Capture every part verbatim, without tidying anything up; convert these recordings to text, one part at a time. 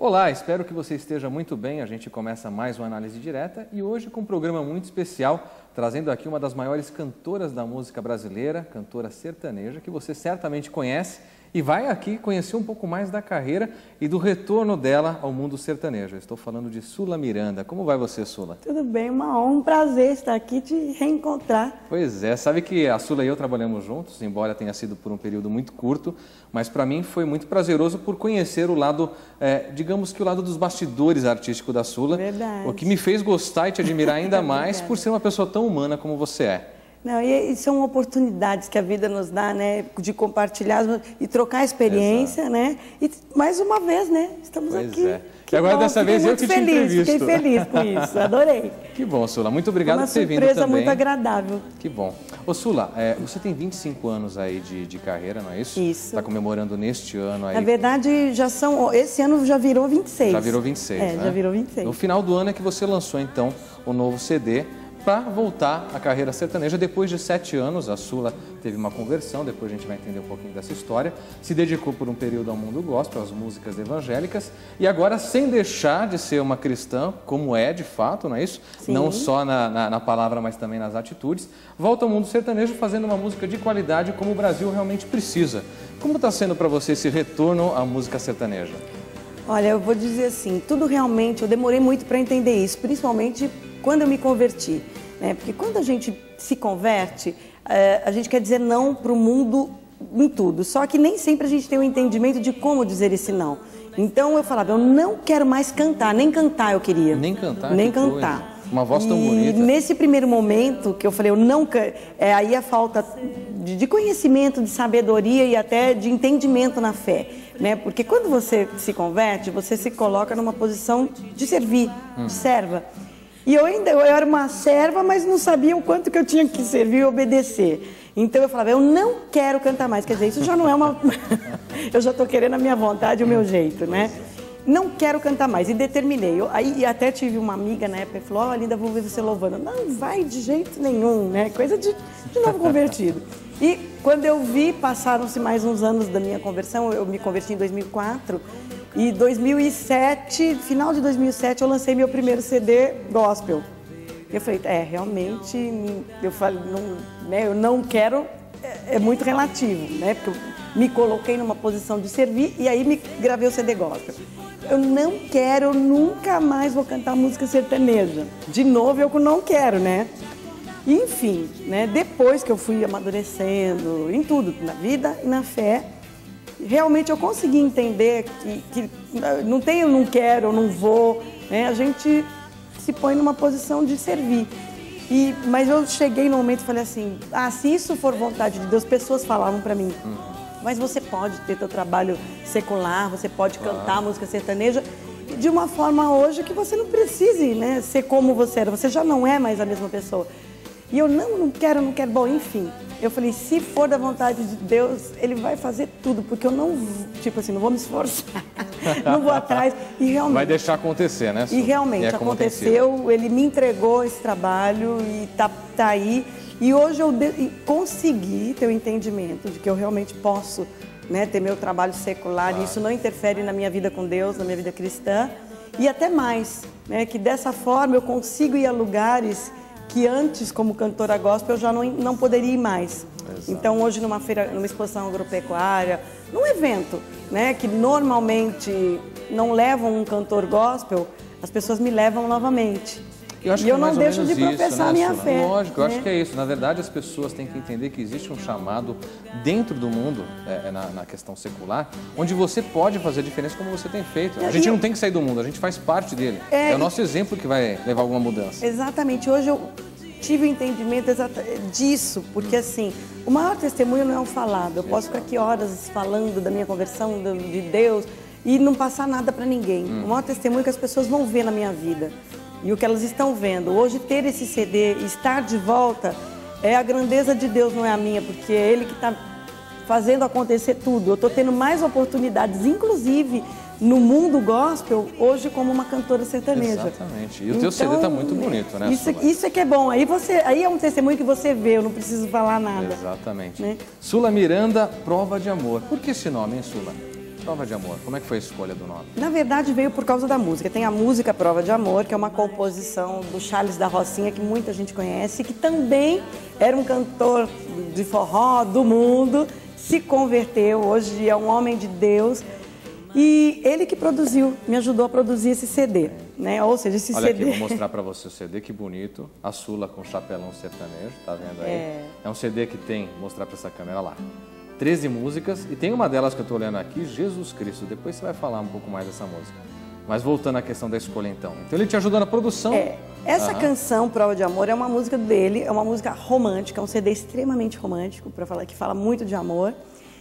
Olá, espero que você esteja muito bem. A gente começa mais uma análise direta e hoje com um programa muito especial, trazendo aqui uma das maiores cantoras da música brasileira, cantora sertaneja, que você certamente conhece e vai aqui conhecer um pouco mais da carreira e do retorno dela ao mundo sertanejo. Eu estou falando de Sula Miranda. Como vai você, Sula? Tudo bem, uma honra, um prazer estar aqui te reencontrar. Pois é, sabe que a Sula e eu trabalhamos juntos, embora tenha sido por um período muito curto, mas para mim foi muito prazeroso por conhecer o lado, é, digamos que o lado dos bastidores artísticos da Sula. Verdade. O que me fez gostar e te admirar ainda mais por ser uma pessoa tão humana como você é. Não, e, e são oportunidades que a vida nos dá, né, de compartilhar e trocar experiência, Exato. né? E mais uma vez, né, estamos pois aqui. É. E agora bom, dessa vez eu que feliz, te entrevisto. Fiquei feliz com isso, adorei. Que bom, Sula. Muito obrigado por ter vindo também. Uma surpresa muito agradável. Que bom. Ô, Sula, é, você tem vinte e cinco anos aí de, de carreira, não é isso? Isso. Está comemorando neste ano aí. Na verdade, já são, esse ano já virou vinte e seis. Já virou vinte e seis, É, né? já virou vinte e seis. No final do ano é que você lançou, então, o novo C D para voltar à carreira sertaneja. Depois de sete anos, a Sula teve uma conversão, depois a gente vai entender um pouquinho dessa história, se dedicou por um período ao mundo gospel, às músicas evangélicas, e agora, sem deixar de ser uma cristã, como é de fato, não é isso? Sim. Não só na, na, na palavra, mas também nas atitudes, volta ao mundo sertanejo fazendo uma música de qualidade como o Brasil realmente precisa. Como está sendo para você esse retorno à música sertaneja? Olha, eu vou dizer assim, tudo realmente, eu demorei muito para entender isso, principalmente quando eu me converti, né? Porque quando a gente se converte, a gente quer dizer não para o mundo em tudo, só que nem sempre a gente tem o entendimento de como dizer esse não. Então eu falava, eu não quero mais cantar, nem cantar eu queria. Nem cantar? Nem que cantar. Coisa. Uma voz tão e bonita. Nesse primeiro momento que eu falei, eu não canto, é aí a falta de, de conhecimento, de sabedoria e até de entendimento na fé, né? Porque quando você se converte, você se coloca numa posição de servir, hum. de serva. E eu ainda eu era uma serva, mas não sabia o quanto que eu tinha que servir e obedecer. Então eu falava, eu não quero cantar mais. Quer dizer, isso já não é uma... eu já estou querendo a minha vontade, o meu jeito, né? Não quero cantar mais. E determinei. Eu, aí até tive uma amiga na época que falou, ó, oh, Linda, vou ver você louvando. Não vai de jeito nenhum, né? Coisa de, de novo convertido. E quando eu vi, passaram-se mais uns anos da minha conversão, eu me converti em dois mil e quatro, e dois mil e sete, final de dois mil e sete, eu lancei meu primeiro C D gospel. Eu falei, é, realmente, eu falei, não, né, eu não quero, é, é muito relativo, né? Porque eu me coloquei numa posição de servir e aí me gravei o C D gospel. Eu não quero, eu nunca mais vou cantar música sertaneja. De novo, eu não quero, né? Enfim, né, depois que eu fui amadurecendo em tudo, na vida e na fé, realmente eu consegui entender que, que não tem eu não quero, eu não vou, né? A gente se põe numa posição de servir. E, mas eu cheguei no momento e falei assim, ah, se isso for vontade de Deus, pessoas falavam para mim, uhum. mas você pode ter teu trabalho secular, você pode claro. cantar música sertaneja de uma forma hoje que você não precise, né, ser como você era, você já não é mais a mesma pessoa. E eu não, não quero, não quero, bom, enfim. Eu falei, se for da vontade de Deus, Ele vai fazer tudo, porque eu não, tipo assim, não vou me esforçar, não vou atrás. E realmente... Vai deixar acontecer, né, Sula? E realmente, e é aconteceu, Ele me entregou esse trabalho e tá, tá aí. E hoje eu de... consegui ter o entendimento de que eu realmente posso, né, ter meu trabalho secular, claro. E isso não interfere na minha vida com Deus, na minha vida cristã. E até mais, né, que dessa forma eu consigo ir a lugares que antes, como cantora gospel, eu já não, não poderia ir mais. Exato. Então, hoje, numa feira, numa exposição agropecuária, num evento, né, que normalmente não levam um cantor gospel, as pessoas me levam novamente. Eu acho e que eu é não deixo de professar isso, né, a minha Sula? fé. Lógico, eu né? acho que é isso. Na verdade, as pessoas têm que entender que existe um chamado dentro do mundo, é, na, na questão secular, onde você pode fazer a diferença como você tem feito. A gente eu... não tem que sair do mundo, a gente faz parte dele. É, é o nosso exemplo que vai levar alguma mudança. Exatamente. Hoje eu tive o entendimento exata disso, porque assim, o maior testemunho não é o falado. Eu posso ficar aqui horas falando da minha conversão, de Deus, e não passar nada para ninguém. Hum. O maior testemunho é que as pessoas vão ver na minha vida. E o que elas estão vendo. Hoje, ter esse C D, estar de volta, é a grandeza de Deus, não é a minha, porque é Ele que está fazendo acontecer tudo. Eu estou tendo mais oportunidades, inclusive no mundo gospel, hoje como uma cantora sertaneja. Exatamente. E o teu então, C D está muito bonito, né? Isso, isso é que é bom. Aí, você, aí é um testemunho que você vê, eu não preciso falar nada. Exatamente. Né? Sula Miranda, Prova de Amor. Por que esse nome, hein, Sula? Prova de Amor? Como é que foi a escolha do nome? Na verdade, veio por causa da música. Tem a música Prova de Amor, que é uma composição do Charles da Rocinha, que muita gente conhece, que também era um cantor de forró do mundo, se converteu, hoje é um homem de Deus. E ele que produziu, me ajudou a produzir esse C D, né? Ou seja, esse Olha C D... aqui, vou mostrar para você o C D, que bonito. A Sula com chapelão sertanejo, tá vendo aí? É, é um C D que tem, vou mostrar para essa câmera lá, treze músicas, e tem uma delas que eu estou olhando aqui, Jesus Cristo. Depois você vai falar um pouco mais dessa música. Mas voltando à questão da escolha, então. Então ele te ajudou na produção? É, essa uhum. canção, Prova de Amor, é uma música dele, é uma música romântica, é um C D extremamente romântico, para falar que fala muito de amor.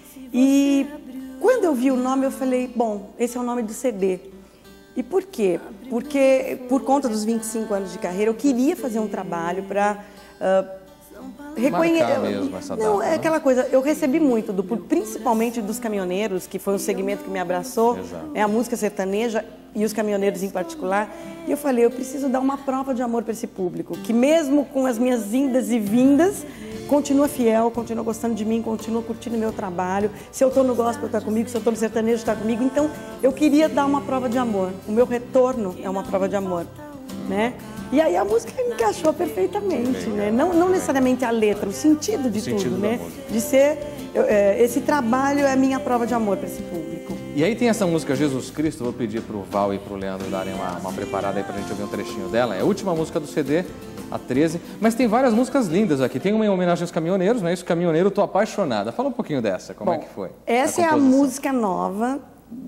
E quando eu vi o nome, eu falei, bom, esse é o nome do C D. E por quê? Porque, por conta dos vinte e cinco anos de carreira, eu queria fazer um trabalho para... Uh, Reconhecer mesmo essa data, não, é né? aquela coisa, eu recebi muito, do, principalmente dos caminhoneiros, que foi um segmento que me abraçou, é a música sertaneja e os caminhoneiros em particular, e eu falei, eu preciso dar uma prova de amor para esse público, que mesmo com as minhas indas e vindas, continua fiel, continua gostando de mim, continua curtindo meu trabalho, se eu estou no gospel está comigo, se eu estou no sertanejo está comigo, então eu queria dar uma prova de amor, o meu retorno é uma prova de amor, né? E aí a música encaixou perfeitamente, né? Não, não necessariamente a letra, o sentido de o tudo, sentido né? De ser, eu, é, esse trabalho é a minha prova de amor para esse público. E aí tem essa música Jesus Cristo, vou pedir para o Val e para o Leandro darem uma, uma preparada aí para a gente ouvir um trechinho dela. É a última música do C D, a treze, mas tem várias músicas lindas aqui. Tem uma em homenagem aos caminhoneiros, não é isso? Caminhoneiro, Tô Apaixonada. Fala um pouquinho dessa, como Bom, é que foi? Essa a é a música nova,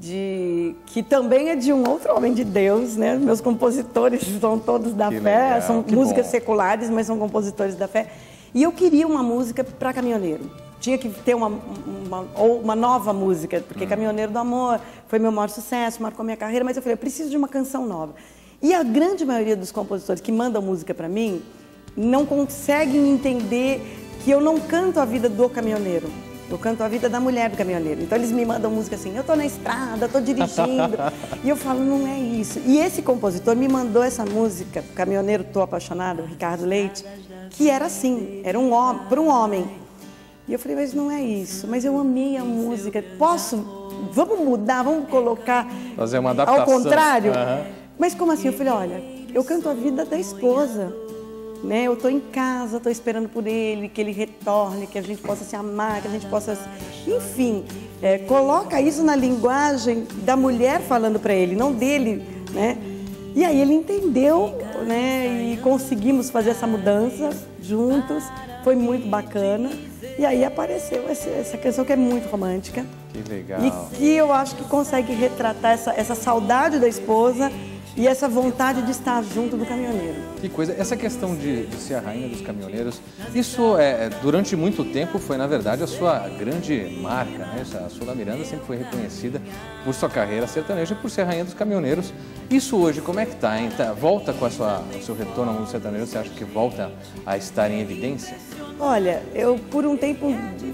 de, que também é de um outro homem de Deus, né? Meus compositores são todos da que fé, legal, são que músicas bom. seculares, mas são compositores da fé. E eu queria uma música para caminhoneiro. Tinha que ter uma, uma, ou uma nova música, porque hum. Caminhoneiro do Amor foi meu maior sucesso, marcou minha carreira, mas eu falei, eu preciso de uma canção nova. E a grande maioria dos compositores que mandam música para mim não conseguem entender que eu não canto a vida do caminhoneiro. Eu canto a vida da mulher do caminhoneiro. Então eles me mandam música assim, eu tô na estrada, tô dirigindo. E eu falo, não é isso. E esse compositor me mandou essa música, Caminhoneiro Tô Apaixonado, Ricardo Leite, que era assim, era um homem, para um homem. E eu falei, mas não é isso. Mas eu amei a música. Posso? Vamos mudar, vamos colocar fazer uma adaptação. Ao contrário? Uhum. Mas como assim? Eu falei, olha, eu canto a vida da esposa. Né? Eu estou em casa, estou esperando por ele, que ele retorne, que a gente possa se amar, que a gente possa... Enfim, é, coloca isso na linguagem da mulher falando para ele, não dele, né? E aí ele entendeu, né? E conseguimos fazer essa mudança juntos, foi muito bacana. E aí apareceu essa, essa canção que é muito romântica. Que legal. E que eu acho que consegue retratar essa, essa saudade da esposa e essa vontade de estar junto do caminhoneiro. Que coisa, essa questão de, de ser a rainha dos caminhoneiros, isso é, durante muito tempo foi, na verdade, a sua grande marca, né? A Sula Miranda sempre foi reconhecida por sua carreira sertaneja e por ser a rainha dos caminhoneiros. Isso hoje, como é que está, hein? Tá, volta com a sua, o seu retorno ao mundo sertanejo, você acha que volta a estar em evidência? Olha, eu por um tempo,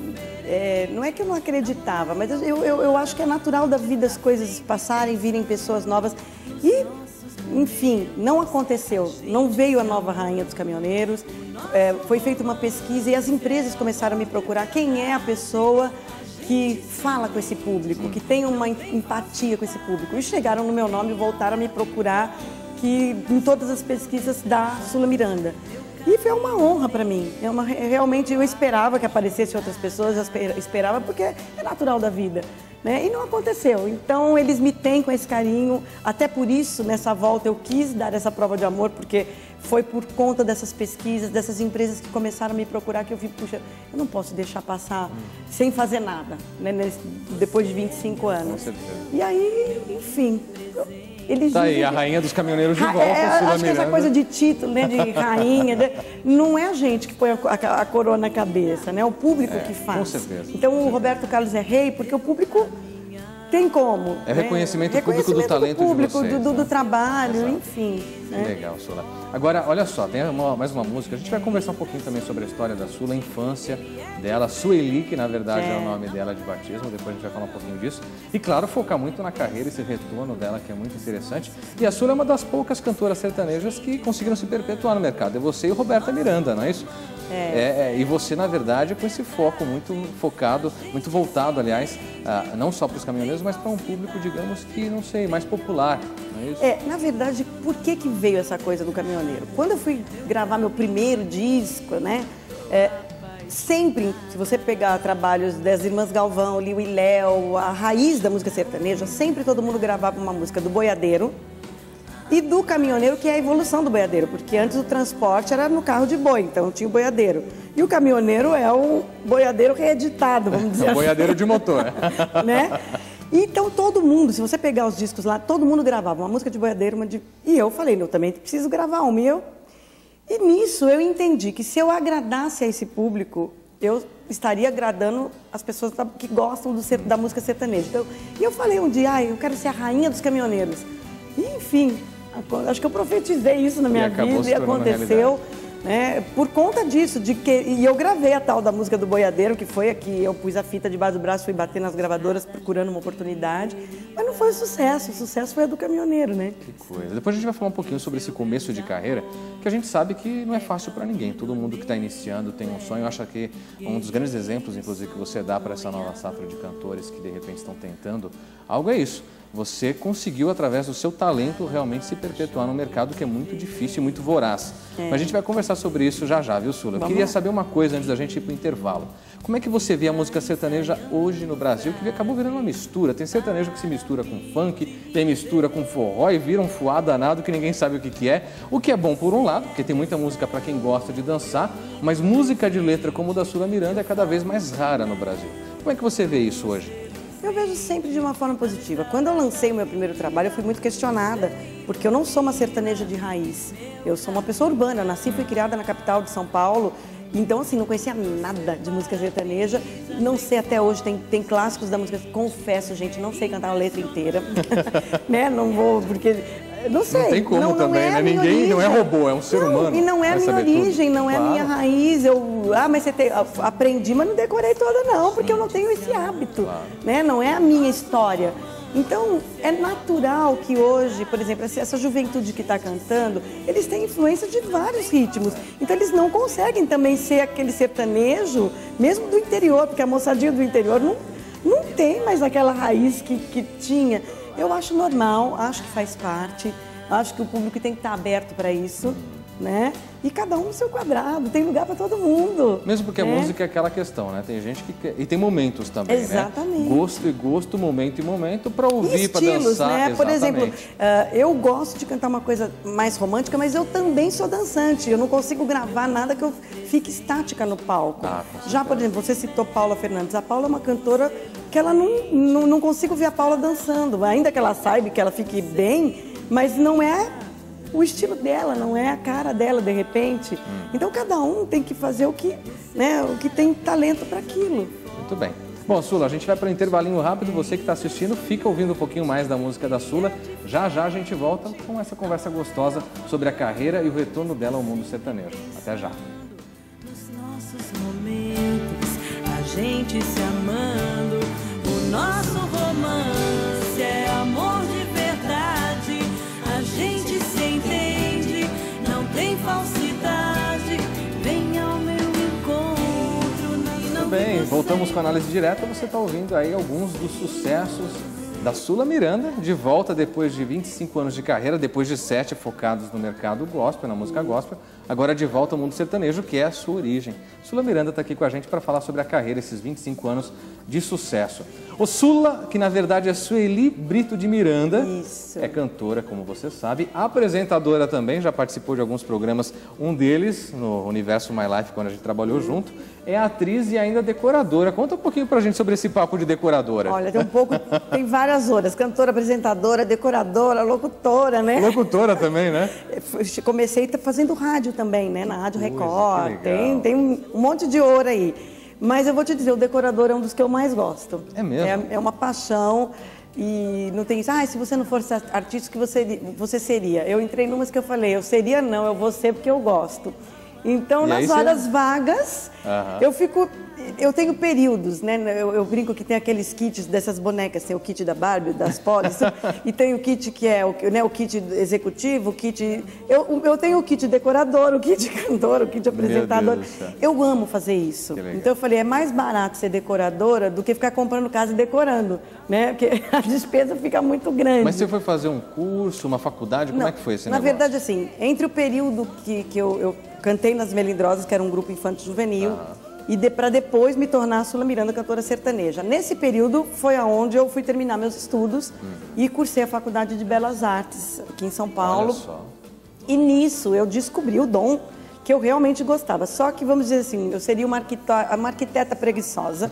é, não é que eu não acreditava, mas eu, eu, eu acho que é natural da vida as coisas passarem, virem pessoas novas e... Enfim, não aconteceu, não veio a nova rainha dos caminhoneiros, é, foi feita uma pesquisa e as empresas começaram a me procurar quem é a pessoa que fala com esse público, que tem uma empatia com esse público. E chegaram no meu nome e voltaram a me procurar que, em todas as pesquisas da Sula Miranda. E foi uma honra para mim, é uma, realmente eu esperava que aparecessem outras pessoas, eu esperava porque é natural da vida. Né? E não aconteceu, então eles me têm com esse carinho, até por isso nessa volta eu quis dar essa prova de amor, porque foi por conta dessas pesquisas, dessas empresas que começaram a me procurar, que eu vi, puxa, eu não posso deixar passar sem fazer nada, né? Nesse, depois de vinte e cinco anos. Com certeza. E aí, enfim... Eles tá dizem aí, a que... rainha dos caminhoneiros de volta, é, Sula acho que essa coisa de título, né, de rainha, de... não é a gente que põe a, a, a coroa na cabeça, né? É o público é, que faz. Com certeza. Então com o certeza. Roberto Carlos é rei porque o público tem como. É né? reconhecimento, reconhecimento público do talento do público, de vocês. do, do, né? do trabalho, Exato. enfim. Né? Legal, Sula. Agora, olha só, tem uma, mais uma música. A gente vai conversar um pouquinho também sobre a história da Sula, a infância dela, Sueli, que na verdade é. é o nome dela de batismo. Depois a gente vai falar um pouquinho disso. E claro, focar muito na carreira, esse retorno dela, que é muito interessante. E a Sula é uma das poucas cantoras sertanejas que conseguiram se perpetuar no mercado. É você e o Roberta Miranda, não é isso? É. É, é, e você, na verdade, com esse foco muito focado, muito voltado, aliás, ah, não só para os caminhoneiros, mas para um público, digamos que, não sei, mais popular, não é isso? É, na verdade, por que que veio essa coisa do caminhoneiro? Quando eu fui gravar meu primeiro disco, né, é, sempre, se você pegar trabalhos das Irmãs Galvão, Liu e Léo, a raiz da música sertaneja, sempre todo mundo gravava uma música do boiadeiro e do caminhoneiro, que é a evolução do boiadeiro, porque antes o transporte era no carro de boi, então tinha o boiadeiro. E o caminhoneiro é o boiadeiro reeditado, vamos dizer assim. Boiadeiro de motor. Né? Então todo mundo, se você pegar os discos lá, todo mundo gravava uma música de boiadeiro, uma de... e eu falei, eu também preciso gravar uma, e eu... E nisso eu entendi que se eu agradasse a esse público, eu estaria agradando as pessoas que gostam do, da música sertaneja. Então, e eu falei um dia, ah, eu quero ser a rainha dos caminhoneiros. E, enfim, acho que eu profetizei isso na minha e vida e aconteceu, né, por conta disso. De que, e eu gravei a tal da música do boiadeiro, que foi aqui, eu pus a fita debaixo do braço, fui bater nas gravadoras procurando uma oportunidade, mas não foi um sucesso, o sucesso foi a do caminhoneiro, né? Que coisa. Depois a gente vai falar um pouquinho sobre esse começo de carreira, que a gente sabe que não é fácil para ninguém. Todo mundo que está iniciando tem um sonho. Eu acho que um dos grandes exemplos, inclusive, que você dá para essa nova safra de cantores que de repente estão tentando algo é isso. Você conseguiu, através do seu talento, realmente se perpetuar no mercado, que é muito difícil e muito voraz. É. Mas a gente vai conversar sobre isso já já, viu, Sula? Eu Vamos queria lá. saber uma coisa antes da gente ir para o intervalo. Como é que você vê a música sertaneja hoje no Brasil, que acabou virando uma mistura? Tem sertanejo que se mistura com funk, tem mistura com forró e vira um fuá danado que ninguém sabe o que, que é. O que é bom por um lado, porque tem muita música para quem gosta de dançar, mas música de letra como o da Sula Miranda é cada vez mais rara no Brasil. Como é que você vê isso hoje? Eu vejo sempre de uma forma positiva. Quando eu lancei o meu primeiro trabalho, eu fui muito questionada, porque eu não sou uma sertaneja de raiz. Eu sou uma pessoa urbana, eu nasci e fui criada na capital de São Paulo, então assim, não conhecia nada de música sertaneja, não sei até hoje, tem, tem clássicos da música, confesso, gente, não sei cantar a letra inteira, né, não vou, porque... Não sei. Não tem como não, também, não é né? Ninguém origem. Não é robô, é um ser não, humano. E não é a minha origem, tudo. não é a claro. minha raiz. Eu, ah, mas você tem, aprendi, mas não decorei toda não, porque eu não tenho esse hábito, claro. né? Não é a minha história. Então, é natural que hoje, por exemplo, essa juventude que está cantando, eles têm influência de vários ritmos. Então, eles não conseguem também ser aquele sertanejo, mesmo do interior, porque a moçadinha do interior não, não tem mais aquela raiz que, que tinha. Eu acho normal, acho que faz parte, acho que o público tem que estar aberto para isso, né? E cada um no seu quadrado, tem lugar para todo mundo. Mesmo porque né? a música é aquela questão, né? Tem gente que quer... E tem momentos também, Exatamente. né? Gosto e gosto, momento e momento, para ouvir, para dançar. Né? Exatamente. Por exemplo, uh, eu gosto de cantar uma coisa mais romântica, mas eu também sou dançante. Eu não consigo gravar nada que eu fique estática no palco. Ah, Já, por exemplo, você citou Paula Fernandes. A Paula é uma cantora que ela não, não, não consigo ver a Paula dançando. Ainda que ela saiba, que ela fique bem, mas não é o estilo dela, não é a cara dela, de repente. Hum. Então, cada um tem que fazer o que, né, o que tem talento para aquilo. Muito bem. Bom, Sula, a gente vai para um intervalinho rápido. Você que está assistindo, fica ouvindo um pouquinho mais da música da Sula. Já, já a gente volta com essa conversa gostosa sobre a carreira e o retorno dela ao mundo sertanejo. Até já. Nos nossos momentos, a gente se amando, o nosso romance é amor de verdade. A gente se entende, não tem falsidade. Vem ao meu encontro. Não Muito bem, voltamos com a análise direta. Você está ouvindo aí alguns dos sucessos da Sula Miranda, de volta depois de vinte e cinco anos de carreira, depois de sete focados no mercado gospel, na música gospel, agora de volta ao mundo sertanejo, que é a sua origem. Sula Miranda está aqui com a gente para falar sobre a carreira, esses vinte e cinco anos de sucesso. O Sula, que na verdade é Sueli Brito de Miranda, Isso. é cantora, como você sabe, apresentadora também, já participou de alguns programas, um deles, no Universo My Life, quando a gente trabalhou junto, é atriz e ainda decoradora. Conta um pouquinho pra gente sobre esse papo de decoradora. Olha, tem um pouco, tem várias horas, cantora, apresentadora, decoradora, locutora, né? Locutora também, né? Comecei fazendo rádio também, né? Na Rádio Pois, Record, tem, tem um monte de ouro aí. Mas eu vou te dizer, o decorador é um dos que eu mais gosto. É mesmo? É, é uma paixão e não tem isso, ah, se você não fosse artista, o que você, você seria? Eu entrei numas que eu falei, eu seria não, eu vou ser porque eu gosto. Então, E aí nas você- horas vagas, Aham. eu fico... Eu tenho períodos, né? Eu, eu brinco que tem aqueles kits dessas bonecas, tem o kit da Barbie, das Polis, e tem o kit que é o, né, o kit executivo, o kit... Eu, eu tenho o kit decorador, o kit cantor, o kit apresentador. Deus do céu. Eu amo fazer isso. Que legal. Então eu falei, é mais barato ser decoradora do que ficar comprando casa e decorando, né? Porque a despesa fica muito grande. Mas você foi fazer um curso, uma faculdade, como Não, é que foi esse na negócio? verdade, assim, entre o período que, que eu, eu cantei nas Melindrosas, que era um grupo infanto-juvenil, e de, para depois me tornar a Sula Miranda, cantora sertaneja. Nesse período foi aonde eu fui terminar meus estudos e cursei a Faculdade de Belas Artes aqui em São Paulo. Olha só. E nisso eu descobri o dom que eu realmente gostava. Só que, vamos dizer assim, eu seria uma arquiteta, uma arquiteta preguiçosa,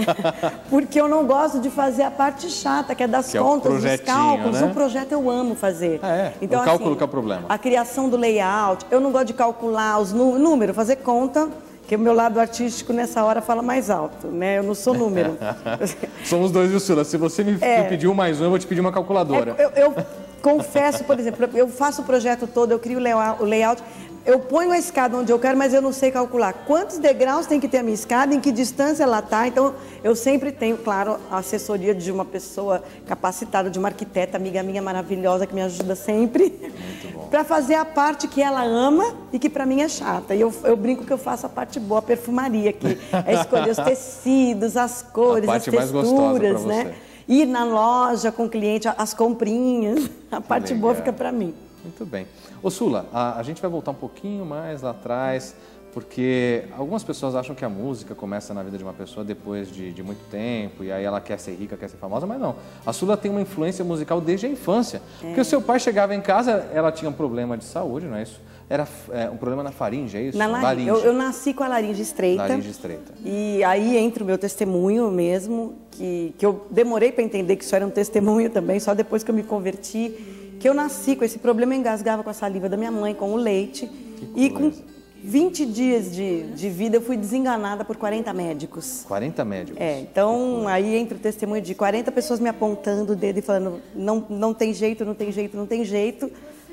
porque eu não gosto de fazer a parte chata, que é das Que é o contas, dos projetinho, cálculos. né? O projeto eu amo fazer. Ah, é? Então, O cálculo assim, que é o problema. A criação do layout, eu não gosto de calcular os nú- números, fazer conta, que o meu lado artístico nessa hora fala mais alto, né? Eu não sou número. Somos dois, viu, Sula? Se você me, É. me pedir um mais um, eu vou te pedir uma calculadora. É, eu, eu confesso, por exemplo, eu faço o projeto todo, eu crio o layout, o layout, eu ponho a escada onde eu quero, mas eu não sei calcular quantos degraus tem que ter a minha escada, em que distância ela está. Então, eu sempre tenho, claro, a assessoria de uma pessoa capacitada, de uma arquiteta, amiga minha maravilhosa, que me ajuda sempre, para fazer a parte que ela ama e que para mim é chata. E eu, eu brinco que eu faço a parte boa, a perfumaria, que é escolher os tecidos, as cores, A as parte mais gostosa texturas, pra você. né? Ir na loja com o cliente, as comprinhas, a parte boa legal. fica para mim. Muito bem. Ô Sula, a, a gente vai voltar um pouquinho mais lá atrás, porque algumas pessoas acham que a música começa na vida de uma pessoa depois de, de muito tempo, e aí ela quer ser rica, quer ser famosa, mas não. A Sula tem uma influência musical desde a infância, porque o seu pai chegava em casa, ela tinha um problema de saúde, não é isso? Era é, um problema na faringe, é isso? Na laringe. Eu, eu nasci com a laringe estreita. Laringe estreita. E aí entra o meu testemunho mesmo, que, que eu demorei para entender que isso era um testemunho também, só depois que eu me converti, que eu nasci com esse problema, eu engasgava com a saliva da minha mãe, com o leite, e com vinte dias de, de vida eu fui desenganada por quarenta médicos. quarenta médicos. É, então aí entra o testemunho de quarenta pessoas me apontando o dedo e falando, não, não tem jeito, não tem jeito, não tem jeito.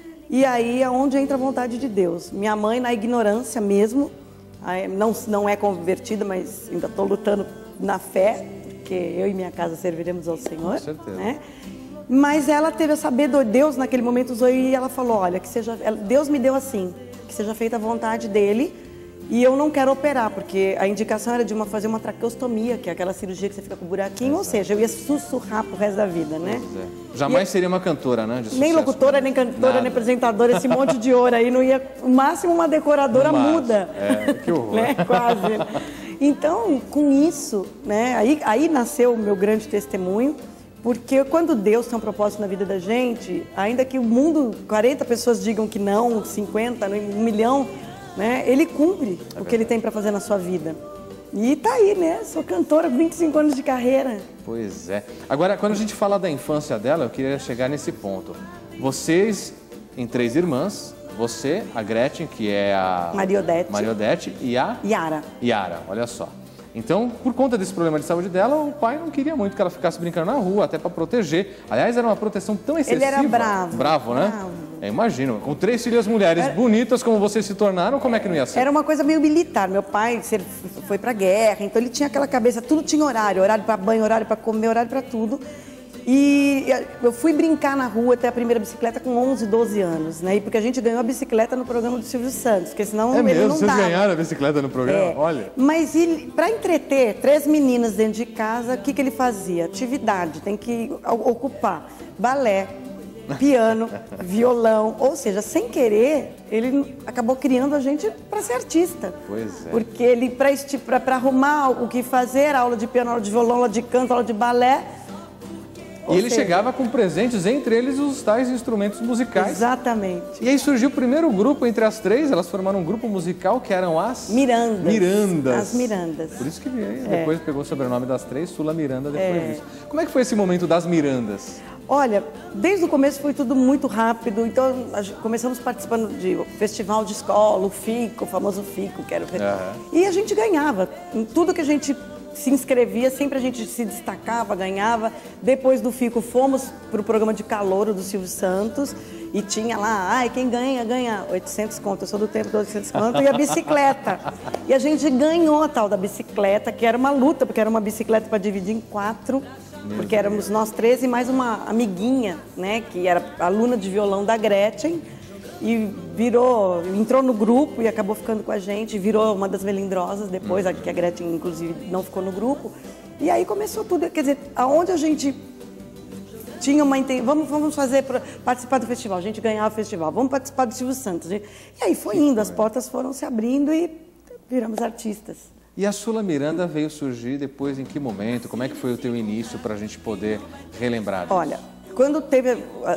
E aí é onde entra a vontade de Deus. Minha mãe, na ignorância mesmo, não, não é convertida, mas ainda estou lutando na fé, porque eu e minha casa serviremos ao Senhor. Com certeza. Né? Mas ela teve a sabedoria, Deus naquele momento usou e ela falou, olha, que seja, Deus me deu assim, que seja feita a vontade dele e eu não quero operar, porque a indicação era de uma, fazer uma traqueostomia, que é aquela cirurgia que você fica com buraquinho, Exato. Ou seja, eu ia sussurrar pro resto da vida, né? É. Jamais e seria uma cantora, né? De sucesso, nem locutora, né? nem cantora, Nada. nem apresentadora, esse monte de ouro aí, não ia, o máximo uma decoradora máximo. muda. É, que horror. Né? Quase. Então, com isso, né? aí, aí nasceu o meu grande testemunho, porque quando Deus tem um propósito na vida da gente, ainda que o mundo, quarenta pessoas digam que não, cinquenta, um milhão, né? Ele cumpre é o que ele tem para fazer na sua vida. E tá aí, né? Sou cantora com vinte e cinco anos de carreira. Pois é. Agora, quando a gente fala da infância dela, eu queria chegar nesse ponto. Vocês, em três irmãs, você, a Gretchen, que é a... Mariodete. Mariodete e a... Yara. Yara, olha só. Então, por conta desse problema de saúde dela, o pai não queria muito que ela ficasse brincando na rua, até para proteger. Aliás, era uma proteção tão excessiva. Ele era bravo. Bravo, né? Bravo. Eu imagino. Com três filhas mulheres era... bonitas como vocês se tornaram, como é que não ia ser? Era uma coisa meio militar. Meu pai foi para guerra, então ele tinha aquela cabeça, tudo tinha horário. Horário para banho, horário para comer, horário para tudo. E eu fui brincar na rua até a primeira bicicleta com onze, doze anos, né? E porque a gente ganhou a bicicleta no programa do Silvio Santos, porque senão é ele mesmo? não Vocês dava. ganharam a bicicleta no programa? É. Olha. Mas para entreter três meninas dentro de casa, o que, que ele fazia? Atividade, tem que ocupar balé, piano, violão, ou seja, sem querer, ele acabou criando a gente para ser artista. Pois é. Porque ele, para arrumar o que fazer, aula de piano, aula de violão, aula de canto, aula de balé. E ele seja, chegava com presentes, entre eles os tais instrumentos musicais. Exatamente. E aí surgiu o primeiro grupo entre as três, elas formaram um grupo musical que eram as... Mirandas. Mirandas. As Mirandas. Por isso que é. depois pegou o sobrenome das três, Sula Miranda, depois é. disso. Como é que foi esse momento das Mirandas? Olha, desde o começo foi tudo muito rápido, então começamos participando de festival de escola, o FICO, o famoso FICO, que era o... Uhum. E a gente ganhava, em tudo que a gente se inscrevia, sempre a gente se destacava, ganhava. Depois do FICO fomos para o programa de calouro do Silvio Santos E tinha lá, ai, quem ganha, ganha oitocentos conto. Eu sou do tempo de oitocentos conto e a bicicleta. E a gente ganhou a tal da bicicleta, que era uma luta, porque era uma bicicleta para dividir em quatro, porque éramos nós três e mais uma amiguinha, né, que era aluna de violão da Gretchen. E virou, entrou no grupo e acabou ficando com a gente, virou uma das melindrosas depois, que a Gretchen, inclusive, não ficou no grupo. E aí começou tudo, quer dizer, aonde a gente tinha uma intenção, vamos, vamos fazer, pra participar do festival, a gente ganhava o festival, vamos participar do Silvio Santos. E aí foi indo, as portas foram se abrindo e viramos artistas. E a Sula Miranda veio surgir depois em que momento? Como é que foi o teu início para a gente poder relembrar disso? Olha, quando teve uh,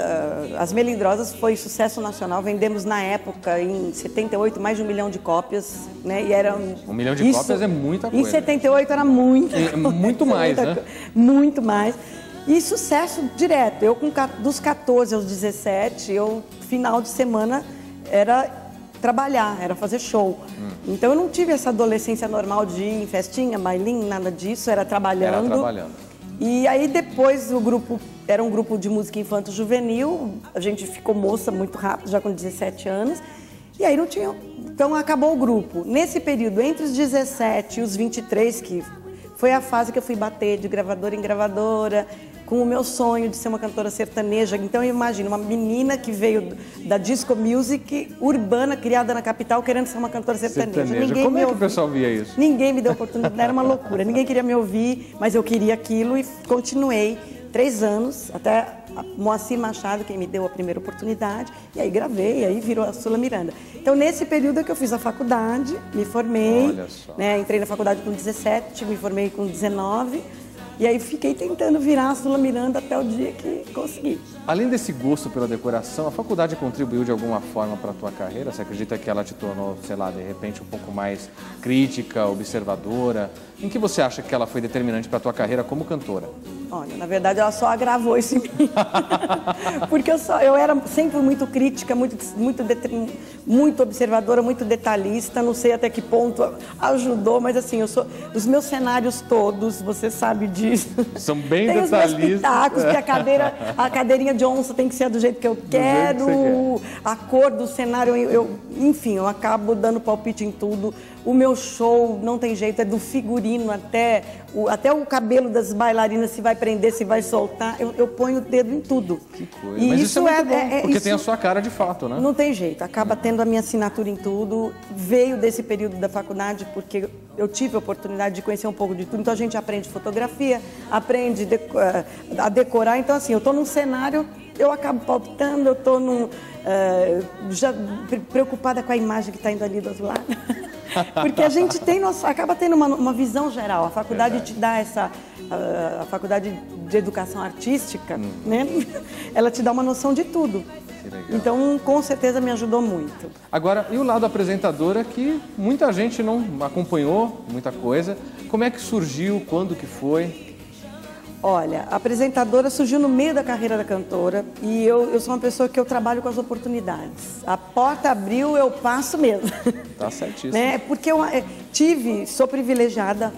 as Melindrosas foi sucesso nacional, vendemos na época, em setenta e oito, mais de um milhão de cópias, né? E era um milhão de isso, cópias é muita coisa. Em setenta e oito era muita é, coisa. Muito mais, muita né? Muito mais. E sucesso direto. Eu, com, dos quatorze aos dezessete, eu, final de semana, era trabalhar, era fazer show. Hum. Então eu não tive essa adolescência normal de ir em festinha, bailinho, nada disso, era trabalhando. Era trabalhando. E aí depois o grupo, era um grupo de música infanto-juvenil, a gente ficou moça muito rápido, já com dezessete anos, e aí não tinha, então acabou o grupo. Nesse período, entre os dezessete e os vinte e três, que foi a fase que eu fui bater de gravadora em gravadora, com o meu sonho de ser uma cantora sertaneja. Então eu imagino uma menina que veio da disco music urbana, criada na capital, querendo ser uma cantora sertaneja. sertaneja. Ninguém Como me é que ouviu. o pessoal via isso? Ninguém me deu oportunidade, era uma loucura. Ninguém queria me ouvir, mas eu queria aquilo e continuei três anos, até a Moacir Machado, quem me deu a primeira oportunidade, e aí gravei, e aí virou a Sula Miranda. Então, nesse período é que eu fiz a faculdade, me formei, Olha só. né, entrei na faculdade com dezessete, me formei com dezenove, e aí fiquei tentando virar a Sula Miranda até o dia que consegui. Além desse gosto pela decoração, a faculdade contribuiu de alguma forma para a tua carreira? Você acredita que ela te tornou, sei lá, de repente um pouco mais crítica, observadora? Em que você acha que ela foi determinante para a tua carreira como cantora? Olha, na verdade ela só agravou isso em mim. Porque eu, só, eu era sempre muito crítica, muito, muito, muito observadora, muito detalhista. Não sei até que ponto ajudou, mas assim, eu sou, os meus cenários todos, você sabe disso. São bem tem detalhistas. Tem os meus pitacos, que a, cadeira, a cadeirinha de onça tem que ser do jeito que eu quero, que quer. A cor do cenário, eu, eu, enfim, eu acabo dando palpite em tudo. O meu show não tem jeito, é do figurino até o, até o cabelo das bailarinas, se vai prender, se vai soltar, eu, eu ponho o dedo em tudo. Que coisa. E Mas isso, isso é, é, muito bom, é, é porque isso, tem a sua cara de fato, né? Não tem jeito, acaba tendo a minha assinatura em tudo. Veio desse período da faculdade, porque eu tive a oportunidade de conhecer um pouco de tudo. Então a gente aprende fotografia, aprende deco a decorar. Então assim, eu estou num cenário, eu acabo palpitando, eu estou num, uh, já preocupada com a imagem que está indo ali do outro lado. Porque a gente tem nossa, acaba tendo uma, uma visão geral. A faculdade Verdade. te dá essa, a, a faculdade de educação artística, hum. né? Ela te dá uma noção de tudo. Que legal. Então, com certeza me ajudou muito. Agora, e o lado apresentadora que muita gente não acompanhou, muita coisa. Como é que surgiu? Quando que foi? Olha, a apresentadora surgiu no meio da carreira da cantora e eu, eu sou uma pessoa que eu trabalho com as oportunidades. A porta abriu, eu passo mesmo. Tá certíssimo. Né? Porque eu tive, sou privilegiada,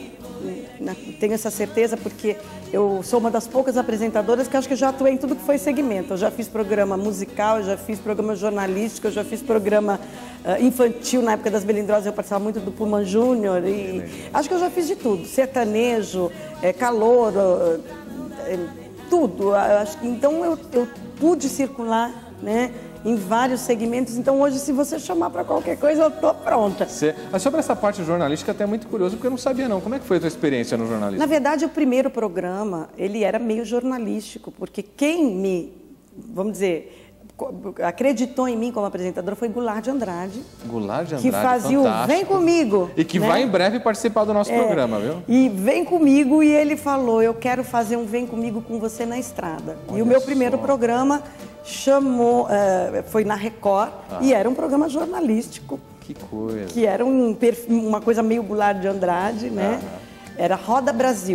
tenho essa certeza, porque eu sou uma das poucas apresentadoras que acho que já atuei em tudo que foi segmento. Eu já fiz programa musical, eu já fiz programa jornalístico, eu já fiz programa uh, infantil. Na época das Melindrosas eu participava muito do Pullman Júnior e acho que eu já fiz de tudo, sertanejo, é, calor, uh, é, tudo. Acho que, então eu, eu pude circular, né, em vários segmentos. Então hoje, se você chamar para qualquer coisa, eu tô pronta. Cê, mas sobre essa parte jornalística, até é muito curioso, porque eu não sabia não. Como é que foi a tua experiência no jornalismo? Na verdade, o primeiro programa, ele era meio jornalístico, porque quem me, vamos dizer, acreditou em mim como apresentadora foi Goulart de Andrade. Goulart de Andrade, que fazia o Vem Comigo. E que né? vai em breve participar do nosso é, programa, viu? E Vem Comigo, e ele falou, eu quero fazer um Vem Comigo com você na estrada. Olha e o meu primeiro só. programa chamou, uh, foi na Record, ah. e era um programa jornalístico. Que coisa. Que era um, uma coisa meio Goulart de Andrade, né? Ah. Era Roda Brasil.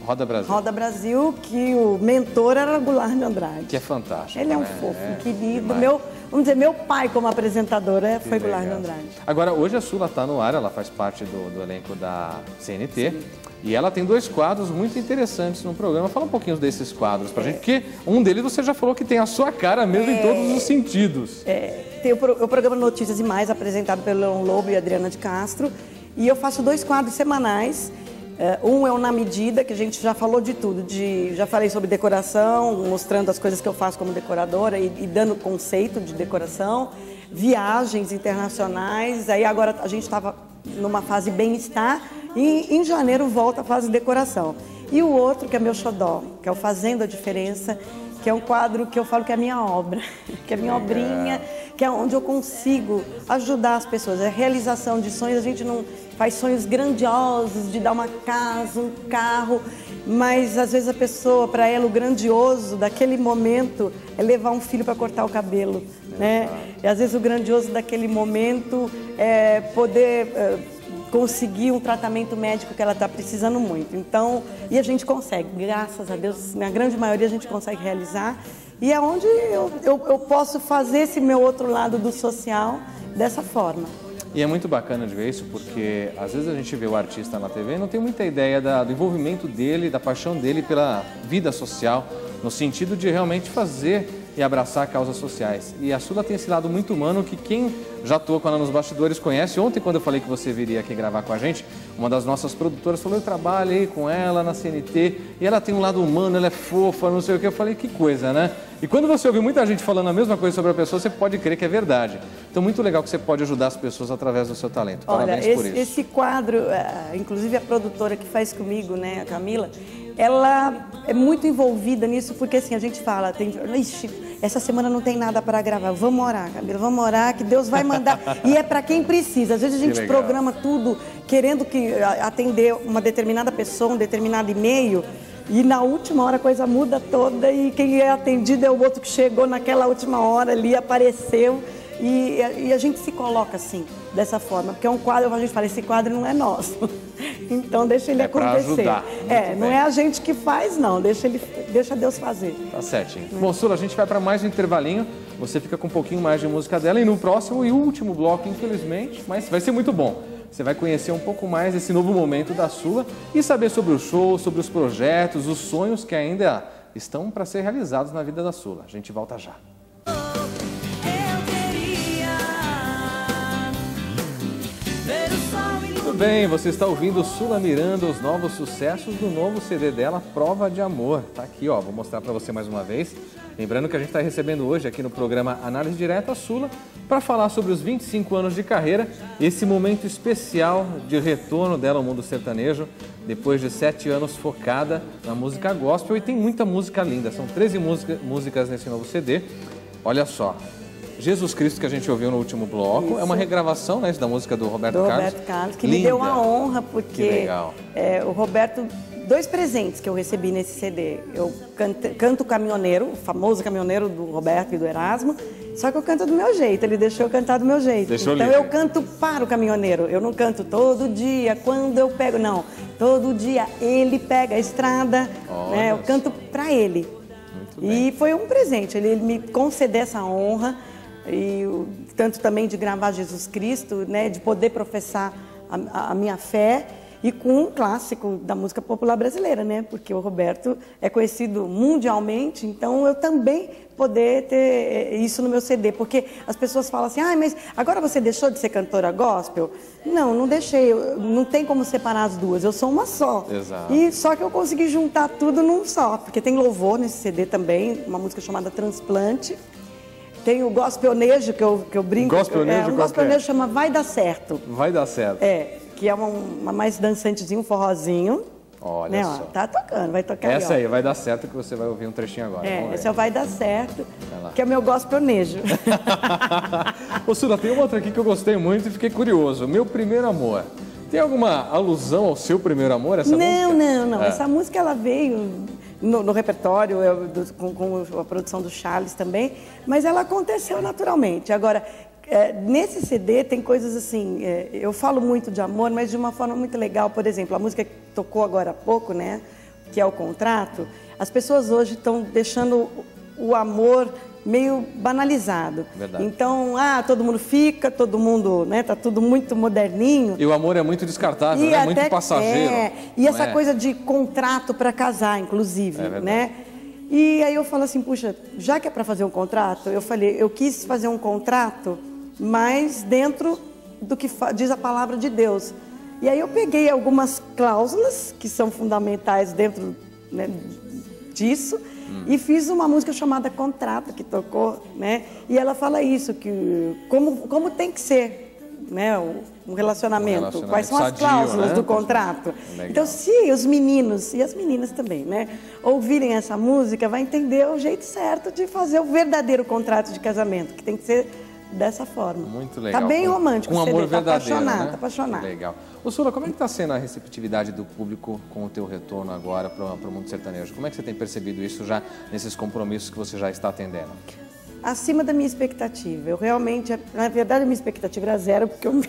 Roda Brasil. Roda Brasil, que o mentor era Goulart de Andrade. Que é fantástico. Ele é um né? fofo, é, um querido. demais. Meu, vamos dizer, meu pai como apresentadora foi Que Goulart de legal. Andrade. Agora, hoje a Sula está no ar, ela faz parte do, do elenco da C N T. Sim. E ela tem dois quadros muito interessantes no programa. Fala um pouquinho desses quadros pra é. gente, porque um deles você já falou que tem a sua cara mesmo é. em todos os sentidos. É, tem o, o programa Notícias e Mais, apresentado pelo Leão Lobo e Adriana de Castro. E eu faço dois quadros semanais. Uh, um é o Na Medida, que a gente já falou de tudo, de, já falei sobre decoração, mostrando as coisas que eu faço como decoradora e, e dando conceito de decoração, viagens internacionais, aí agora a gente estava numa fase bem-estar e em janeiro volta a fase de decoração. E o outro, que é meu xodó, que é o Fazendo a Diferença, que é um quadro que eu falo que é a minha obra, que é a minha obrinha, que é onde eu consigo ajudar as pessoas. É a realização de sonhos, a gente não faz sonhos grandiosos de dar uma casa, um carro, mas às vezes a pessoa, para ela, o grandioso daquele momento é levar um filho para cortar o cabelo, né? E às vezes o grandioso daquele momento é poder é, conseguir um tratamento médico que ela está precisando muito. Então, e a gente consegue, graças a Deus, na grande maioria a gente consegue realizar. E é onde eu, eu, eu posso fazer esse meu outro lado do social dessa forma. E é muito bacana de ver isso, porque às vezes a gente vê o artista na T V e não tem muita ideia da, do envolvimento dele, da paixão dele pela vida social, no sentido de realmente fazer e abraçar causas sociais. E a Sula tem esse lado muito humano que quem já atua com ela nos bastidores conhece. Ontem, quando eu falei que você viria aqui gravar com a gente, uma das nossas produtoras falou, eu trabalho aí com ela na C N T, e ela tem um lado humano, ela é fofa, não sei o que. Eu falei, que coisa, né? E quando você ouve muita gente falando a mesma coisa sobre a pessoa, você pode crer que é verdade. Então, muito legal que você pode ajudar as pessoas através do seu talento. Parabéns. Olha, por esse, isso. Esse quadro, inclusive a produtora que faz comigo, né, a Camila, ela é muito envolvida nisso, porque assim, a gente fala, tem, ixi, essa semana não tem nada para gravar, vamos orar, Camila, vamos orar, que Deus vai mandar. E é para quem precisa. Às vezes a gente programa tudo querendo que atender uma determinada pessoa, um determinado e-mail, e na última hora a coisa muda toda e quem é atendido é o outro que chegou naquela última hora ali, apareceu. E, e a gente se coloca assim, dessa forma, porque é um quadro, a gente fala, esse quadro não é nosso, então deixa ele é acontecer. Pra ajudar. É, não é a gente que faz, não, deixa, ele, deixa Deus fazer. Tá certinho. É. Bom, Sula, a gente vai para mais um intervalinho, você fica com um pouquinho mais de música dela e no próximo e último bloco, infelizmente, mas vai ser muito bom. Você vai conhecer um pouco mais esse novo momento da Sula e saber sobre o show, sobre os projetos, os sonhos que ainda estão para ser realizados na vida da Sula. A gente volta já. Tudo bem, você está ouvindo Sula Miranda, os novos sucessos do novo C D dela, Prova de Amor. Tá aqui, ó, vou mostrar para você mais uma vez. Lembrando que a gente está recebendo hoje aqui no programa Análise Direta a Sula para falar sobre os vinte e cinco anos de carreira, esse momento especial de retorno dela ao mundo sertanejo, depois de sete anos focada na música gospel, e tem muita música linda, são treze música, músicas nesse novo C D. Olha só. Jesus Cristo, que a gente ouviu no último bloco, isso. É uma regravação, né, da música do Roberto do Carlos. Roberto Carlos, que Linda. me deu a honra, porque é, o Roberto, dois presentes que eu recebi nesse C D. Eu canto, canto Caminhoneiro, o famoso Caminhoneiro do Roberto e do Erasmo, só que eu canto do meu jeito, ele deixou eu cantar do meu jeito. Deixou então livre. Eu canto para o caminhoneiro, eu não canto todo dia, quando eu pego, não. Todo dia ele pega a estrada, né, eu canto para ele. Muito bem. E foi um presente, ele, ele me concedeu essa honra. E o, tanto também de gravar Jesus Cristo, né, de poder professar a, a minha fé, e com um clássico da música popular brasileira, né, porque o Roberto é conhecido mundialmente, então eu também poder ter isso no meu C D, porque as pessoas falam assim, ah, mas agora você deixou de ser cantora gospel? Não, não deixei, não tem como separar as duas, eu sou uma só. Exato. E só que eu consegui juntar tudo num só, porque tem louvor nesse C D também, uma música chamada Transplante. Tem o gospelnejo, que eu, que eu brinco. Gospelnejo, é, o gospelnejo chama Vai Dar Certo. Vai Dar Certo. É, que é uma, uma mais dançantezinho, um forrozinho. Olha né, só. Ó, tá tocando, vai tocar essa aí, aí, Vai Dar Certo, que você vai ouvir um trechinho agora. É, esse é o Vai Dar Certo, vai que é o meu gospelnejo. Ô, Sula, tem uma outra aqui que eu gostei muito e fiquei curioso. Meu Primeiro Amor. Tem alguma alusão ao seu primeiro amor, essa não, música? Não, não, não. É. Essa música, ela veio no, no repertório, eu, do, com, com a produção do Charles também, mas ela aconteceu naturalmente. Agora, é, nesse C D tem coisas assim, é, eu falo muito de amor, mas de uma forma muito legal. Por exemplo, a música que tocou agora há pouco, né? que é o contrato, as pessoas hoje estão deixando o amor meio banalizado. Verdade. Então, ah, todo mundo fica, todo mundo, né, tá tudo muito moderninho. E o amor é muito descartável, né? Muito passageiro. É, e essa é? coisa de contrato para casar, inclusive, é né? E aí eu falo assim, puxa, já que é para fazer um contrato, eu falei, eu quis fazer um contrato, mas dentro do que diz a palavra de Deus. E aí eu peguei algumas cláusulas que são fundamentais dentro, né, disso, hum. e fiz uma música chamada Contrato, que tocou, né? E ela fala isso, que como, como tem que ser, né, um relacionamento, um relacionamento quais são sadio, as cláusulas, né, do contrato. Legal. Então, se os meninos, e as meninas também, né, ouvirem essa música, vai entender o jeito certo de fazer o verdadeiro contrato de casamento, que tem que ser dessa forma. Muito legal. Tá bem romântico. Um amor tá verdadeiro, apaixonado, né? tá apaixonado. Legal. Ô, Sula, como é que está sendo a receptividade do público com o teu retorno agora para o mundo sertanejo? Como é que você tem percebido isso já nesses compromissos que você já está atendendo? Acima da minha expectativa. Eu realmente, na verdade, a minha expectativa era zero, porque eu,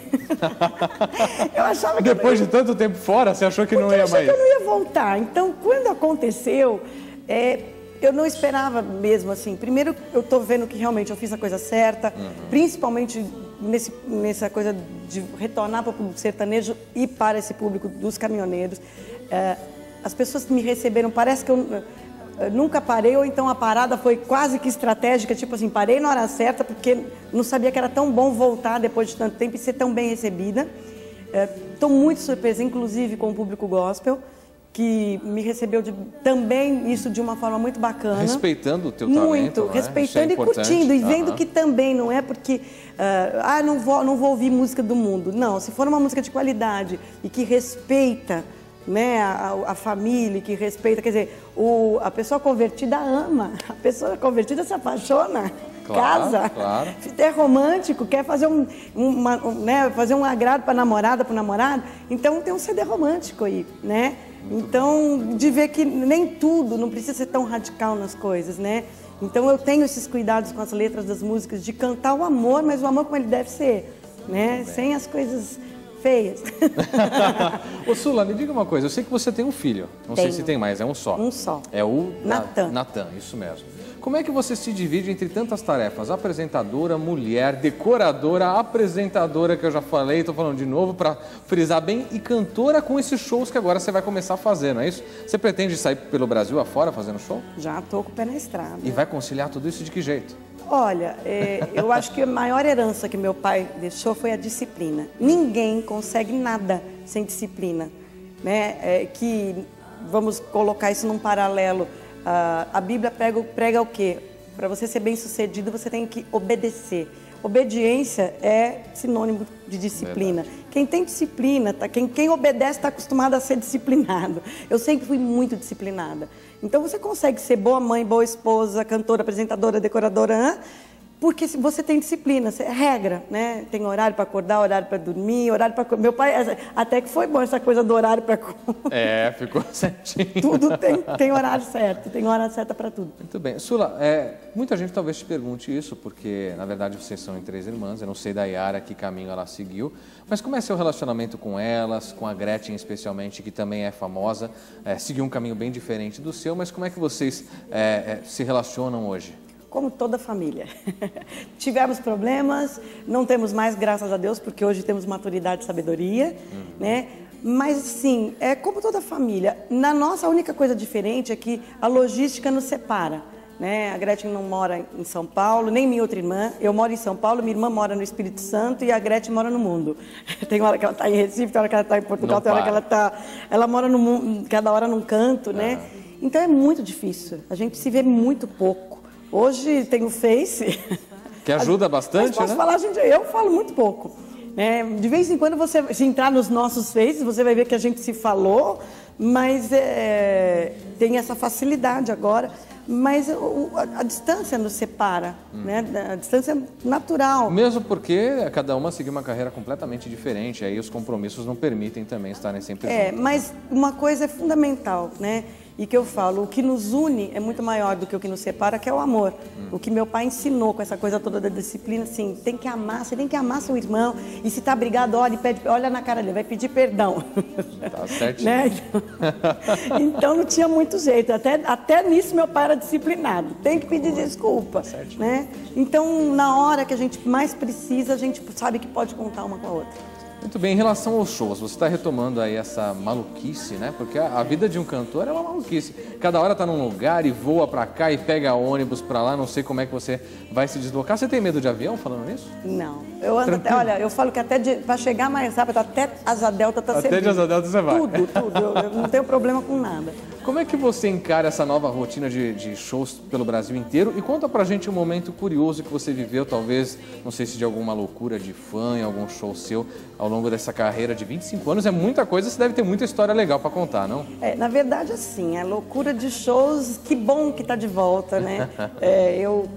eu achava que... Depois eu de tanto tempo fora, você achou que não ia mais? Eu achei que eu não ia voltar. Então, quando aconteceu, é, eu não esperava mesmo assim. Primeiro, eu estou vendo que realmente eu fiz a coisa certa, uhum. principalmente nesse, nessa coisa de retornar para o público sertanejo e para esse público dos caminhoneiros. É, as pessoas que me receberam, parece que eu... Eu nunca parei, ou então a parada foi quase que estratégica, tipo assim, parei na hora certa, porque não sabia que era tão bom voltar depois de tanto tempo e ser tão bem recebida. Estou é, muito surpresa, inclusive, com o público gospel, que me recebeu de, também isso de uma forma muito bacana. Respeitando o teu muito, talento, Muito, respeitando é e curtindo, e vendo uhum. que também não é porque, uh, ah, não vou, não vou ouvir música do mundo. Não, se for uma música de qualidade e que respeita, né, a, a família, que respeita, quer dizer, o, a pessoa convertida ama, a pessoa convertida se apaixona, claro, casa, claro. é romântico, quer fazer um, uma, um, né, fazer um agrado para a namorada, para o namorado, então tem um C D romântico aí, né? Muito então, bom. De ver que nem tudo, não precisa ser tão radical nas coisas, né? Então eu tenho esses cuidados com as letras das músicas, de cantar o amor, mas o amor como ele deve ser, né? Sem as coisas... feias. Ô, Sula, me diga uma coisa, eu sei que você tem um filho, não Tenho. sei se tem mais, é um só. Um só. É o Natan. Natan, isso mesmo. Como é que você se divide entre tantas tarefas? Apresentadora, mulher, decoradora, apresentadora, que eu já falei, estou falando de novo para frisar bem, e cantora com esses shows que agora você vai começar a fazer, não é isso? Você pretende sair pelo Brasil afora fazendo show? Já estou com o pé na estrada. E vai conciliar tudo isso de que jeito? Olha, é, eu acho que a maior herança que meu pai deixou foi a disciplina. Ninguém consegue nada sem disciplina, né? É, que, vamos colocar isso num paralelo, uh, a Bíblia prega, prega o quê? Para você ser bem-sucedido, você tem que obedecer. Obediência é sinônimo de disciplina. Verdade. Quem tem disciplina, tá, quem, quem obedece está acostumado a ser disciplinado. Eu sempre fui muito disciplinada. Então você consegue ser boa mãe, boa esposa, cantora, apresentadora, decoradora, porque você tem disciplina, é regra, né? Tem horário para acordar, horário para dormir, horário para... Meu pai, até que foi bom essa coisa do horário para... É, ficou certinho. Tudo tem, tem horário certo, tem hora certa para tudo. Muito bem. Sula, é, muita gente talvez te pergunte isso, porque na verdade vocês são em três irmãs, eu não sei da Yara que caminho ela seguiu, mas como é seu relacionamento com elas, com a Gretchen especialmente, que também é famosa, é, seguiu um caminho bem diferente do seu, mas como é que vocês é, é, se relacionam hoje? Como toda família. Tivemos problemas, não temos mais, graças a Deus, porque hoje temos maturidade e sabedoria, uhum. né? Mas, sim, é como toda família. Na nossa, a única coisa diferente é que a logística nos separa, né? A Gretchen não mora em São Paulo, nem minha outra irmã. Eu moro em São Paulo, minha irmã mora no Espírito Santo e a Gretchen mora no mundo. Tem hora que ela está em Recife, tem hora que ela está em Portugal, não tem hora para. que ela está... Ela mora no mundo, cada hora num canto, uhum. né? Então é muito difícil. A gente se vê muito pouco. Hoje tem o Face. Que ajuda bastante, mas posso né? falar, gente, eu falo muito pouco. É, de vez em quando, você, se entrar nos nossos Faces, você vai ver que a gente se falou, mas é, tem essa facilidade agora. Mas o, a, a distância nos separa, hum. né? A distância natural. Mesmo porque cada uma seguiu uma carreira completamente diferente, aí os compromissos não permitem também estarem sempre É, juntos. mas uma coisa é fundamental, né? e que eu falo, o que nos une é muito maior do que o que nos separa, que é o amor. Hum. O que meu pai ensinou com essa coisa toda da disciplina, assim, tem que amar, você tem que amar seu irmão, e se tá brigado, olha, pede, olha na cara dele, vai pedir perdão. Tá certinho. Né? Então, então não tinha muito jeito, até, até nisso meu pai era disciplinado, tem que pedir desculpa. Tá certinho. Né? Então, na hora que a gente mais precisa, a gente sabe que pode contar uma com a outra. Muito bem, em relação aos shows, você está retomando aí essa maluquice, né? Porque a, a vida de um cantor é uma maluquice. Cada hora está num lugar e voa para cá e pega ônibus para lá, não sei como é que você vai se deslocar. Você tem medo de avião falando nisso? Não. Eu ando até, olha, eu falo que até para chegar mais rápido, até asa delta está servindo. Até de asa delta você vai. Tudo, tudo. Eu, eu não tenho problema com nada. Como é que você encara essa nova rotina de, de shows pelo Brasil inteiro? E conta pra gente um momento curioso que você viveu, talvez, não sei se de alguma loucura de fã, em algum show seu, ao longo dessa carreira de vinte e cinco anos. É muita coisa, você deve ter muita história legal pra contar, não? É, na verdade, assim, a loucura de shows, que bom que tá de volta, né? É, eu...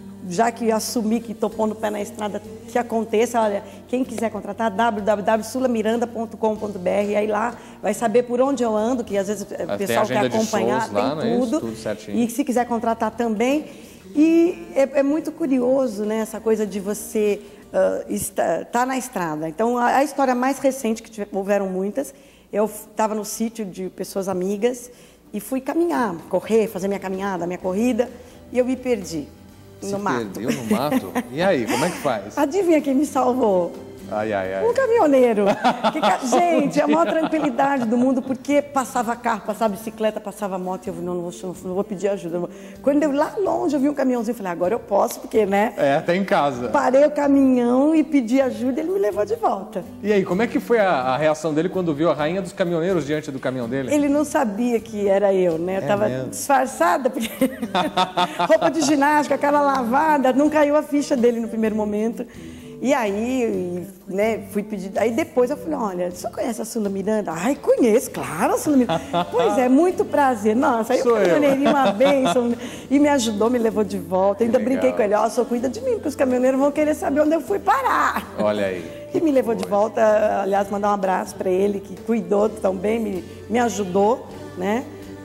já que assumi que estou pondo o pé na estrada, que aconteça, olha, quem quiser contratar, w w w ponto sula miranda ponto com ponto b r, aí lá vai saber por onde eu ando, que às vezes o pessoal quer acompanhar, tem lá, tudo, isso, tudo certinho. E se quiser contratar também. E é, é muito curioso, né, essa coisa de você uh, estar tá na estrada. Então, a, a história mais recente, que tiver, houveram muitas, eu estava no sítio de pessoas amigas e fui caminhar, correr, fazer minha caminhada, minha corrida, e eu me perdi. Se no mato. perdeu no mato? E aí, como é que faz? Adivinha quem me salvou? Ai, ai, ai. Um caminhoneiro. Que, gente, é a maior tranquilidade do mundo, porque passava carro, passava bicicleta, passava moto, e eu não, não, vou, não vou pedir ajuda. Quando eu lá longe eu vi um caminhãozinho, eu falei, agora eu posso, porque, né? É, até em casa. Parei o caminhão e pedi ajuda, e ele me levou de volta. E aí, como é que foi a, a reação dele quando viu a rainha dos caminhoneiros diante do caminhão dele? Ele não sabia que era eu, né? Eu é tava mesmo? disfarçada, porque roupa de ginástica, cara lavada, não caiu a ficha dele no primeiro momento. E aí, né, fui pedir... Aí depois eu falei, olha, você conhece a Sula Miranda? Ai, conheço, claro, a Sula Miranda. Pois é, muito prazer. Nossa, aí Sou o caminhoneirinho, uma bênção, e me ajudou, me levou de volta. Ainda brinquei com ele, ó, só cuida de mim, porque os caminhoneiros vão querer saber onde eu fui parar. Olha aí. E me levou de volta, aliás, mandar um abraço para ele, que cuidou também, me, me ajudou, né?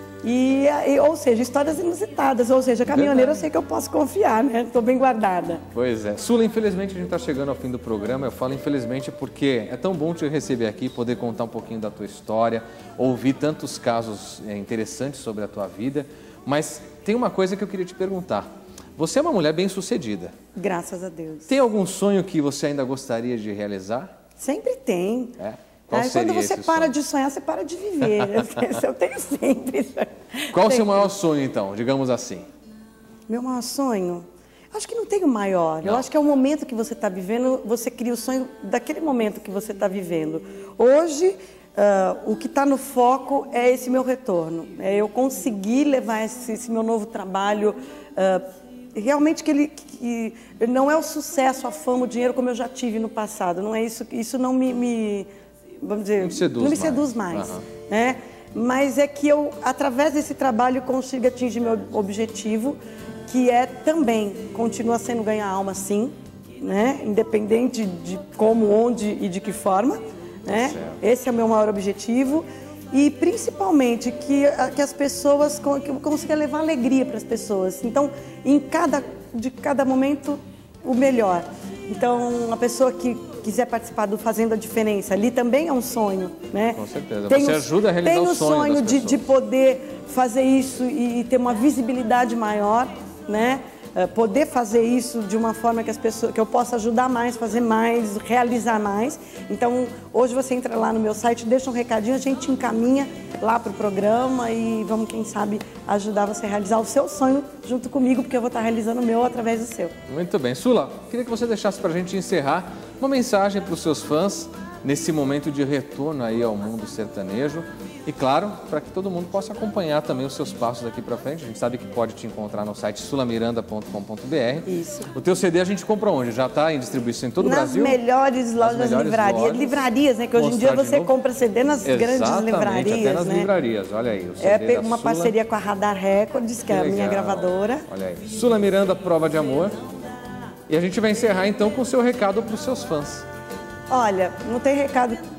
E, e, ou seja, histórias inusitadas, ou seja, caminhoneiro eu sei que eu posso confiar, né? Estou bem guardada. Pois é. Sula, infelizmente a gente está chegando ao fim do programa. Eu falo infelizmente porque é tão bom te receber aqui, poder contar um pouquinho da tua história, ouvir tantos casos é, interessantes sobre a tua vida. Mas tem uma coisa que eu queria te perguntar. Você é uma mulher bem-sucedida. Graças a Deus. Tem algum sonho que você ainda gostaria de realizar? Sempre tem. É? Qual Aí, seria quando você esse para sonho? de sonhar, você para de viver. Eu tenho sempre. Qual o seu sempre. maior sonho, então? Digamos assim. Meu maior sonho? Acho que não tem o maior. Não. Eu acho que é o momento que você está vivendo, você cria o sonho daquele momento que você está vivendo. Hoje, uh, o que está no foco é esse meu retorno. É eu conseguir levar esse, esse meu novo trabalho... Uh, realmente que ele que não é o sucesso, a fama, o dinheiro como eu já tive no passado. Não é isso, isso não me, me vamos dizer, não, seduz não me mais. seduz mais, Uhum. né? Mas é que eu, através desse trabalho, consigo atingir meu objetivo, que é também continua sendo ganhar alma, sim, né? Independente de como, onde e de que forma, né? Certo. Esse é o meu maior objetivo. E principalmente que, que as pessoas, que eu consiga levar alegria para as pessoas. Então, em cada, de cada momento, o melhor. Então, a pessoa que quiser participar do Fazendo a Diferença, ali também é um sonho, né? Com certeza. Tem Você o, ajuda a realizar tem o o sonho sonho das de, de pessoas. poder fazer isso e, e ter uma visibilidade maior, né? Uh, poder fazer isso de uma forma que as pessoas, que eu possa ajudar mais, fazer mais, realizar mais. Então, hoje você entra lá no meu site, deixa um recadinho, a gente encaminha lá para o programa e vamos, quem sabe, ajudar você a realizar o seu sonho junto comigo, porque eu vou estar realizando o meu através do seu. Muito bem. Sula, queria que você deixasse para a gente encerrar uma mensagem para os seus fãs nesse momento de retorno aí ao mundo sertanejo. E claro, para que todo mundo possa acompanhar também os seus passos daqui para frente. A gente sabe que pode te encontrar no site sula miranda ponto com ponto b r. Isso. O teu C D a gente compra onde? Já está em distribuição em todo o nas Brasil? Melhores lojas, nas melhores livrarias. lojas. Livrarias, né? Que hoje em dia Mostrar de você novo. compra C D nas grandes Exatamente, livrarias, até nas né? livrarias. Olha aí, o C D É da uma Sula. parceria com a Radar Records, que, que é a legal. minha gravadora. Olha aí. Sula Miranda, Prova de Amor. E a gente vai encerrar então com o seu recado para os seus fãs. Olha, não tem recado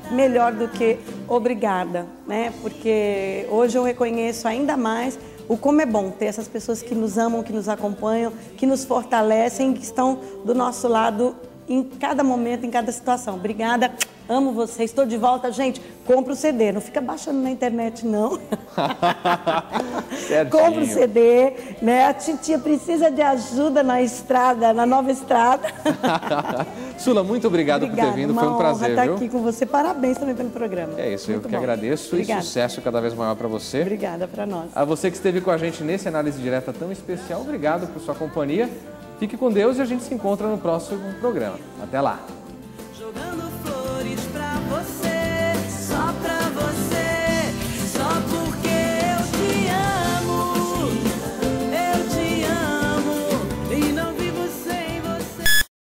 melhor do que obrigada, né? Porque hoje eu reconheço ainda mais o como é bom ter essas pessoas que nos amam, que nos acompanham, que nos fortalecem, que estão do nosso lado em cada momento, em cada situação. Obrigada, amo vocês, estou de volta. Gente, compra o C D, não fica baixando na internet, não. Compra o C D, né? A titia precisa de ajuda na estrada, na nova estrada. Sula, muito obrigado Obrigada, por ter vindo, foi um prazer, estar viu? aqui com você, parabéns também pelo programa. É isso, muito eu que bom. agradeço. Obrigada. E sucesso cada vez maior para você. Obrigada para nós. A você que esteve com a gente nesse Análise Direta tão especial, obrigado por sua companhia. Fique com Deus e a gente se encontra no próximo programa. Até lá!